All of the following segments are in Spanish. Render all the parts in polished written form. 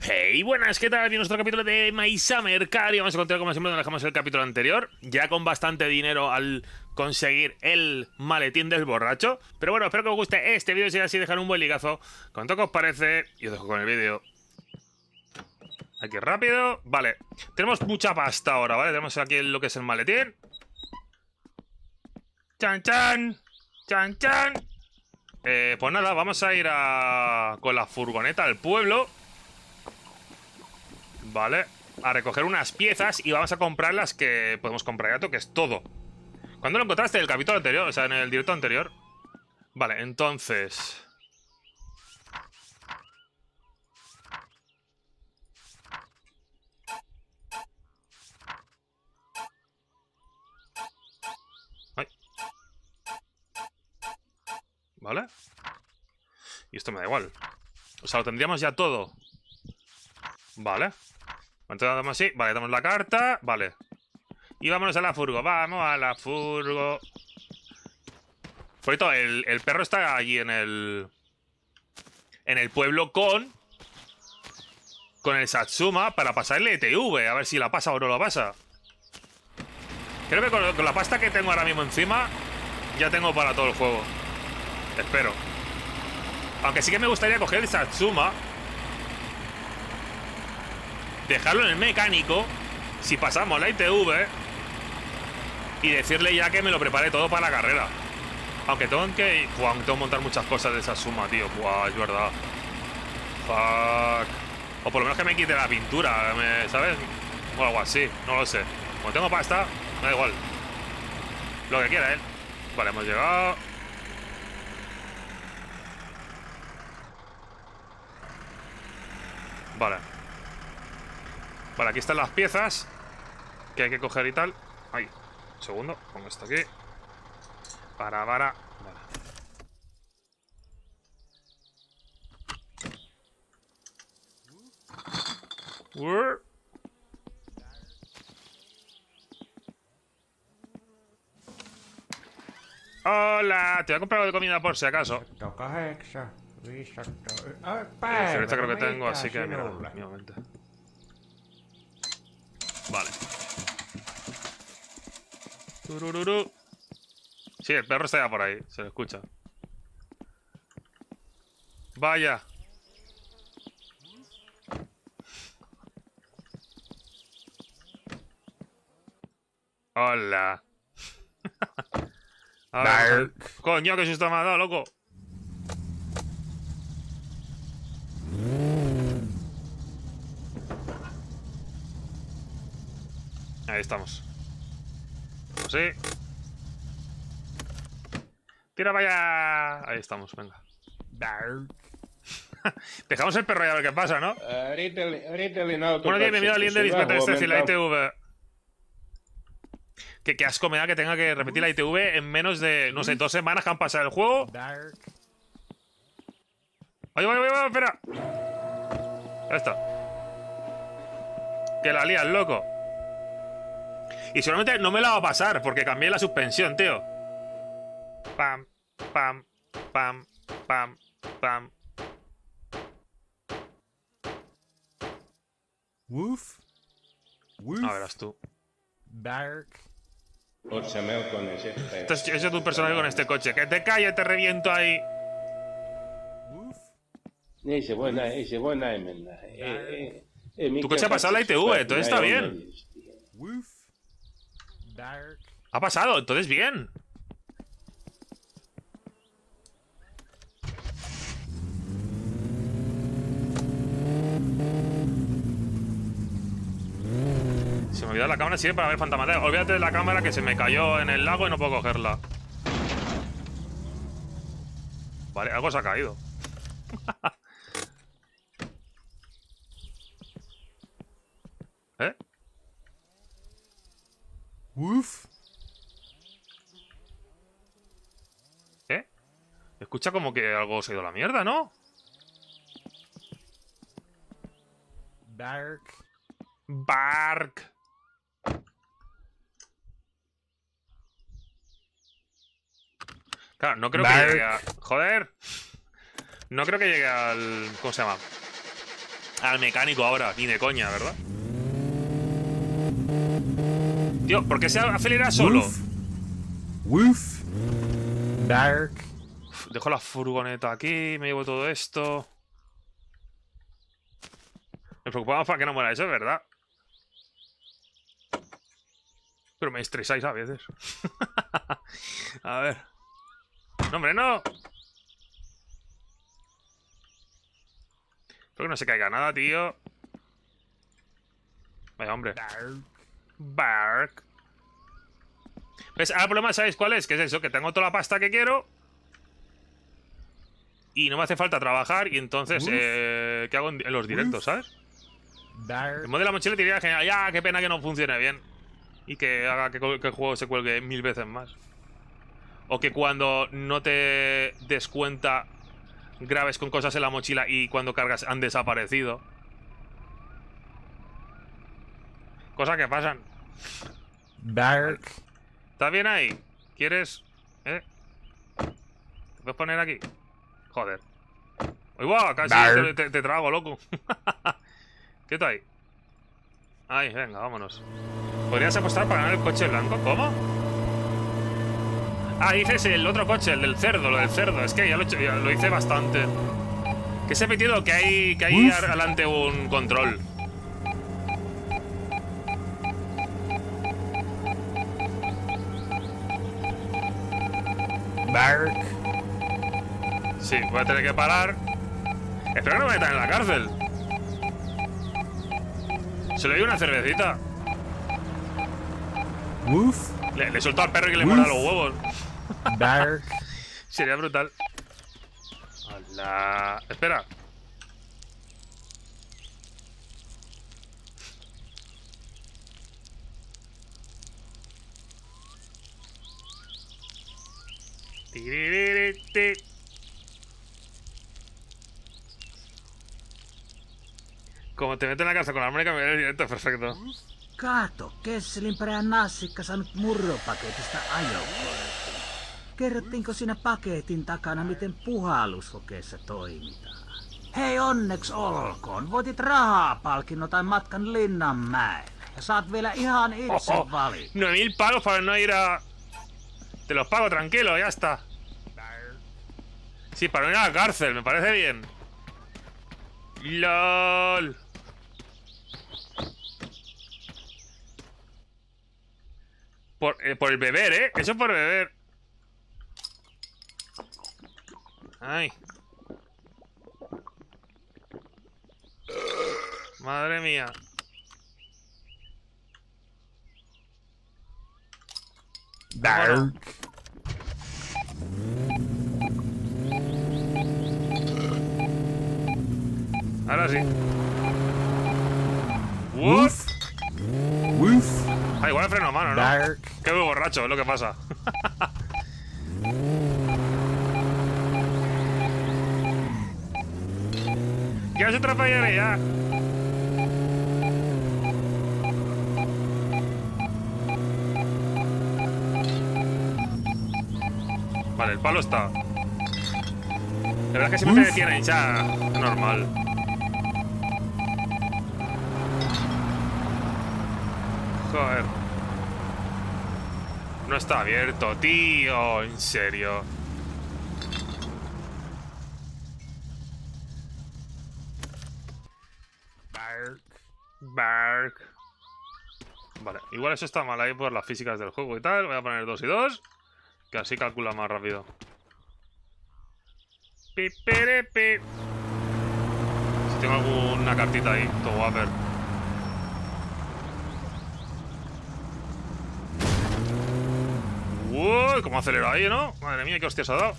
Hey, buenas, ¿qué tal? Bienvenido a nuestro capítulo de My Summer Car y vamos a continuar como siempre donde dejamos el capítulo anterior, ya con bastante dinero al conseguir el maletín del borracho. Pero bueno, espero que os guste este vídeo, si es así, dejar un buen ligazo. Con todo que os parece, y os dejo con el vídeo. Aquí rápido, vale. Tenemos mucha pasta ahora, ¿vale? Tenemos aquí lo que es el maletín. ¡Chan, chan! ¡Chan, chan! Pues nada, vamos a ir con la furgoneta al pueblo. Vale, a recoger unas piezas y vamos a comprar las que podemos comprar ya, que es todo. ¿Cuándo lo encontraste? En el capítulo anterior, o sea, en el directo anterior. Vale, entonces... Ay. Vale. Y esto me da igual. O sea, lo tendríamos ya todo. Vale. Entonces damos así. Vale, damos la carta. Vale. Y vámonos a la furgo. Vamos a la furgo. Por cierto, el perro está allí en el pueblo con el Satsuma para pasarle ETV. A ver si la pasa o no la pasa. Creo que con la pasta que tengo ahora mismo encima ya tengo para todo el juego. Espero. Aunque sí que me gustaría coger el Satsuma, dejarlo en el mecánico, si pasamos la ITV, y decirle ya que me lo prepare todo para la carrera. Aunque tengo que... Buah, tengo que montar muchas cosas de esa suma, tío. Buah, es verdad. Fuck. O por lo menos que me quite la pintura, ¿sabes? O algo así, no lo sé. Como tengo pasta, me da igual. Lo que quiera él. Vale, hemos llegado. Vale. Vale, aquí están las piezas que hay que coger y tal. Ahí. Un segundo, pongo esto aquí. Para. Vale. Hola, te voy a comprar algo de comida por si acaso. Esta creo que tengo, así que mira, mismamente. Vale. Turururu. Sí, el perro está ya por ahí, se lo escucha. Vaya. Hola. A ver, coño, que susto me ha dado, loco. Ahí estamos. Sí. Tira, vaya. Ahí estamos, venga. Dejamos el perro y a ver qué pasa, ¿no? Bueno, bienvenido al Linder y es decir, la ITV. Qué asco me da que tenga que repetir la ITV en menos de, no sé, 2 semanas que han pasado el juego. Vaya, espera. Ya está. Que la lías, loco. Y seguramente no me la va a pasar porque cambié la suspensión, tío. Pam, pam, pam, pam, pam. Woof. A verás tú. Bark. Ese es tu personaje con este coche. Que te calle, te reviento ahí. Tu coche ha pasado la ITV, entonces está bien. Ha pasado, entonces bien. Se me olvidó la cámara, sirve para ver fantasmas. Olvídate de la cámara que se me cayó en el lago y no puedo cogerla. Vale, algo se ha caído. ¿Eh? Woof. ¿Eh? Escucha como que algo se ha ido a la mierda, ¿no? Bark. Bark. Claro, no creo que llegue a... Joder. No creo que llegue al... ¿Cómo se llama? al mecánico ahora, ni de coña, ¿verdad? Tío, ¿por qué se acelera solo? Woof. Woof. Bark. Uf, dejo la furgoneta aquí, me llevo todo esto. Me preocupaba para que no muera eso, es verdad. Pero me estresáis a veces. A ver. No, hombre, no. Espero que no se caiga nada, tío. Vaya, hombre. Bark. Bark. ¿Ves? Ahora el problema, ¿sabéis cuál es? Que es eso, que tengo toda la pasta que quiero. Y no me hace falta trabajar. Y entonces, ¿qué hago en los directos, sabes? Bark. El modo de la mochila diría genial. Ya, qué pena que no funcione bien. Y que haga que el juego se cuelgue 1000 veces más. O que cuando no te des cuenta grabes con cosas en la mochila y cuando cargas han desaparecido. Cosas que pasan. Bark. ¿Estás bien ahí? ¿Quieres? ¿Eh? ¿Te puedes poner aquí? Joder. ¡Uy, guau! Casi te trago, loco. ¿Qué tal ahí? Ay, venga, vámonos. ¿Podrías apostar para ganar el coche blanco? ¿Cómo? Ah, dices el otro coche, el del cerdo, lo del cerdo. Es que ya lo hice bastante. Que se ha metido que hay adelante un control. Bark. Sí, voy a tener que parar. Espero que no me metan en la cárcel. Se le dio una cervecita. Woof. Le suelto al perro y que le muerda los huevos. Bark. Sería brutal. Hola. Espera. Tiriririti. Como te meten en la casa con la Mónica, me viene directo, perfecto. Kato, Kesselinpä ja Nassikka saanut murropaketista ajokortin. Kerrottiinko siinä paketin takana, miten puhalluskokeessa toimitaan? Hei, onneksi olkoon. Voitit rahapalkinnon tai matkan Linnanmäelle. Ja saat vielä ihan itse valita. 9000 pagos para no ir a... Te los pago tranquilo, ya está. Sí, para no ir a la cárcel, me parece bien. LOL. Por el beber, ¿eh? Eso por beber. Ay. Madre mía. Bark. Ahora sí. What? Woof. Woof. Ah, igual freno a mano, ¿no? Bark. Que voy borracho, es lo que pasa. Ya se atropellaré ya. Vale, el palo está. La verdad es que siempre te detienen ya. Normal. Joder. No está abierto, tío. En serio. Bark. Bark. Vale, igual eso está mal ahí por las físicas del juego y tal. Voy a poner 2 y 2. Que así calcula más rápido. Pipirepi. Si tengo alguna cartita ahí, todo va a ver. Uy, cómo acelera ahí, ¿no? Madre mía, qué hostias ha dado.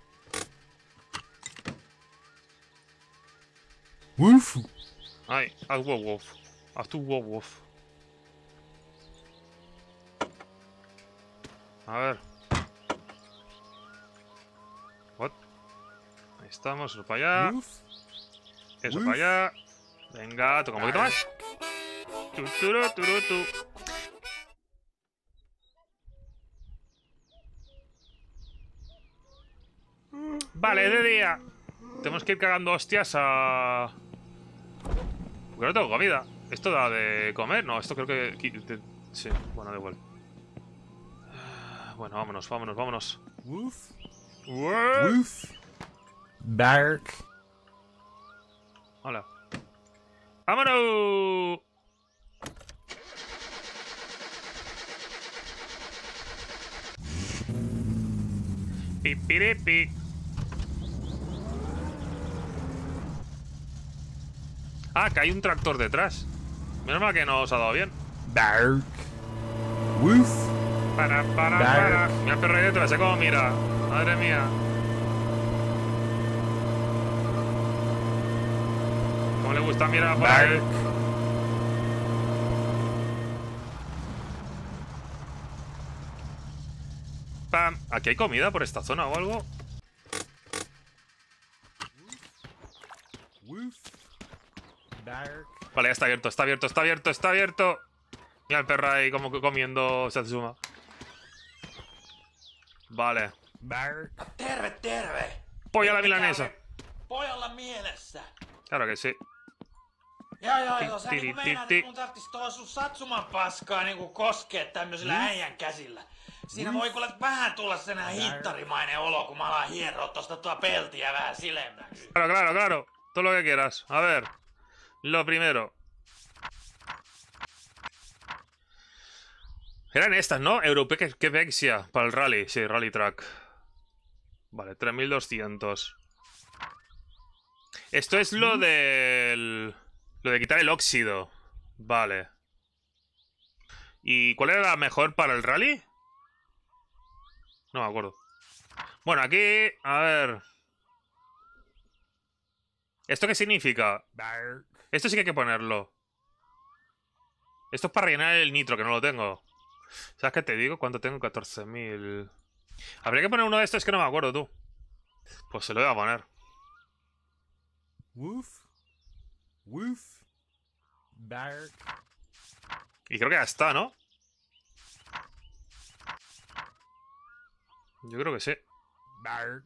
Woof. Ay, haz wow wow. Haz tu wow wow. A ver. What? Ahí estamos, eso para allá. Woof. Eso para allá. Venga, toca un poquito más. Tu. Vale, de día. Tenemos que ir cagando hostias a Porque no tengo comida. ¿Esto da de comer? No, esto creo que... Sí, bueno, da igual. Bueno, vámonos, vámonos, vámonos. Woof. ¡Ué! Woof. Bark. Hola. ¡Vámonos! Pipiripi. Ah, que hay un tractor detrás. Menos mal que no os ha dado bien. Bark. Woof. Para. Mira el perro ahí detrás, cómo mira. Madre mía. ¿Cómo le gusta mirar por ahí? Bark. Pam. ¿Aquí hay comida por esta zona o algo? Woof. Bark. Vale, ya está abierto, está abierto, está abierto, está abierto. Mira el perro ahí como que comiendo Satsuma. Vale. Bark. Terve, terve! Polla la milanesa. Pojalla mielessä. Claro que sí. Joo, sä niinku meinaat, että mun tarttis tuo sun Satsuman paskaa niinku koskee tämmöisellä äijän käsillä. Siinä voi kuule vähän tulla sellainen hittarimainen olo, kun mä alan hieroa tosta tuo peltiä vähän silemmäksi. Claro. Todo lo que quieras. A ver. Lo primero. Eran estas, ¿no? Europexia para el rally. Sí, rally track. Vale, 3200. Esto es lo del... Lo de quitar el óxido. Vale. ¿Y cuál era la mejor para el rally? No me acuerdo. Bueno, aquí... A ver... ¿Esto qué significa? Bark. Esto sí que hay que ponerlo. Esto es para rellenar el nitro, que no lo tengo. ¿Sabes qué te digo? ¿Cuánto tengo? 14.000. Habría que poner uno de estos, que no me acuerdo, tú. Pues se lo voy a poner. Woof. Woof. Bark. Y creo que ya está, ¿no? Yo creo que sí. Bark.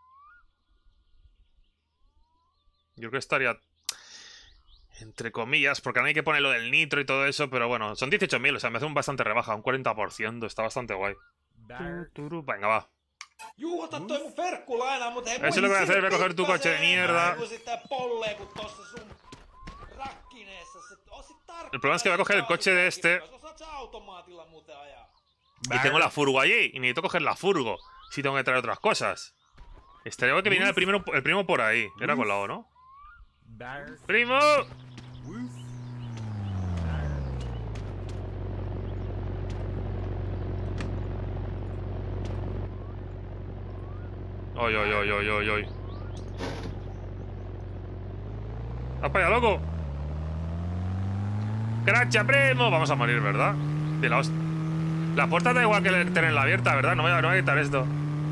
Yo creo que estaría... Entre comillas, porque no hay que poner lo del nitro y todo eso, pero bueno, son 18.000, o sea, me hace un bastante rebaja, un 40%, está bastante guay. Bark. Venga, va. Juuta toi mun ferkkulaina, mut hei... Eso es lo que voy a hacer, voy a coger tu coche de mierda. El problema es que voy a coger el coche de este. Y tengo la furgo allí, y necesito coger la furgo. Si tengo que traer otras cosas. Estaría guay que viniera el primo por ahí. Era con la O, ¿no? Bark. ¡Primo! Woof. ¡Oy! ¡Vas para allá, loco! ¡Gracia, primo! Vamos a morir, ¿verdad? De la hostia. La puerta da igual que tenerla abierta, ¿verdad? No voy a quitar esto.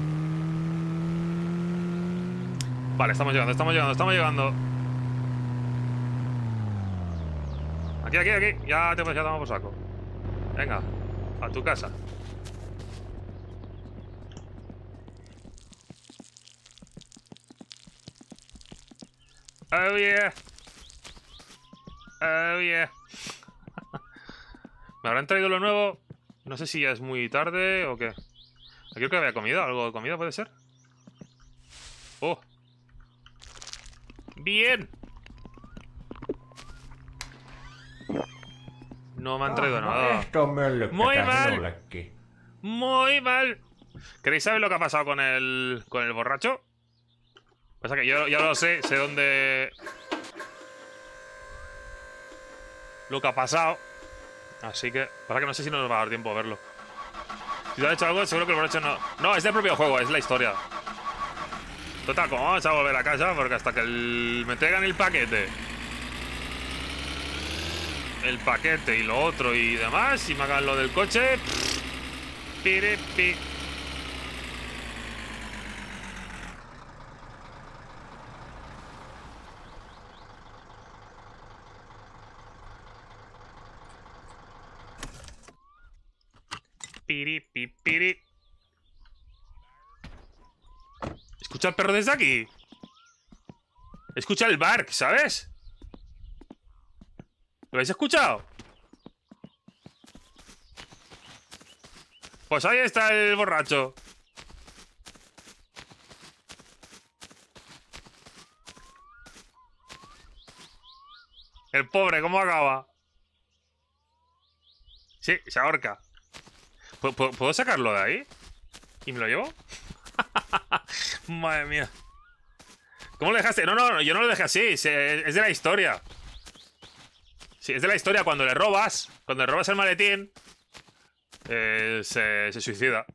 Vale, estamos llegando. Aquí. Ya te tomamos por saco. Venga, a tu casa. Oh yeah. ¿Me habrán traído lo nuevo? No sé si ya es muy tarde o qué. Aquí creo que había comida. ¿Algo de comida puede ser? ¡Oh! ¡Bien! No me han traído nada. Muy mal. ¿Queréis saber lo que ha pasado con el borracho? Pasa que yo ya lo sé dónde... Lo que ha pasado. Así que... Pasa que no sé si nos va a dar tiempo a verlo. Si te ha hecho algo, seguro que el borracho no... No, es del propio juego, es la historia. Total, como vamos a volver a casa, porque hasta que me traigan el paquete y lo otro y demás, y me hagan lo del coche... Piripi. Piri. Escucha al perro desde aquí. Escucha el bark, ¿sabes? ¿Lo habéis escuchado? Pues ahí está el borracho. El pobre, ¿cómo acaba? Sí, se ahorca. ¿Puedo sacarlo de ahí? ¿Y me lo llevo? Madre mía. ¿Cómo lo dejaste? No, yo no lo dejé así. Es de la historia. Sí, es de la historia. Cuando le robas el maletín, se suicida.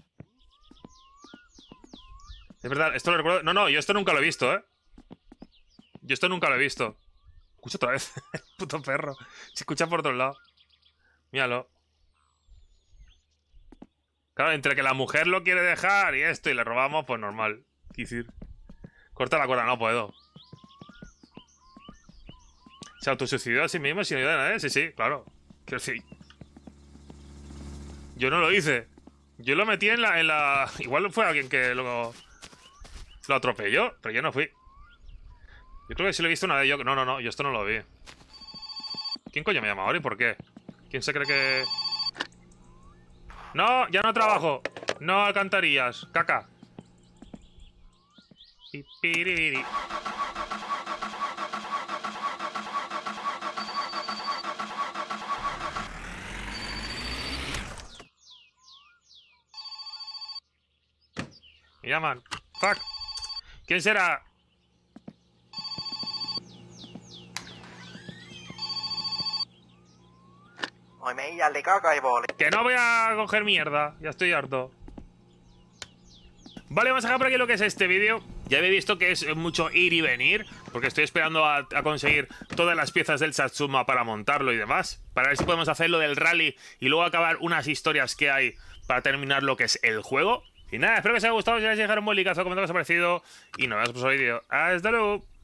Es verdad, esto lo recuerdo. No, yo esto nunca lo he visto, ¿eh? Yo esto nunca lo he visto. Escucha otra vez. Puto perro. Se escucha por otro lado. Míralo. Claro, entre que la mujer lo quiere dejar y esto y le robamos, pues normal. Quisir. Corta la cuerda, no puedo. Se autosuicidó a sí mismo sin ayuda de nadie. Sí, claro. Quiero decir. Yo no lo hice. Yo lo metí en la... Igual fue alguien que lo atropelló, pero yo no fui. Yo creo que sí lo he visto una vez. No, yo esto no lo vi. ¿Quién coño me llama ahora y por qué? ¿Quién se cree que...? No, ya no trabajo. No alcantarillas. Caca. Pipiriri. Me llaman. Fuck. ¿Quién será? Que no voy a coger mierda. Ya estoy harto. Vale, vamos a dejar por aquí lo que es este vídeo. Ya habéis visto que es mucho ir y venir, porque estoy esperando a conseguir todas las piezas del Satsuma para montarlo y demás, para ver si podemos hacer lo del rally y luego acabar unas historias que hay para terminar lo que es el juego. Y nada, espero que os haya gustado. Si os haya dejado un buen like, comentar qué os ha parecido y nos vemos en el próximo vídeo. ¡Hasta luego!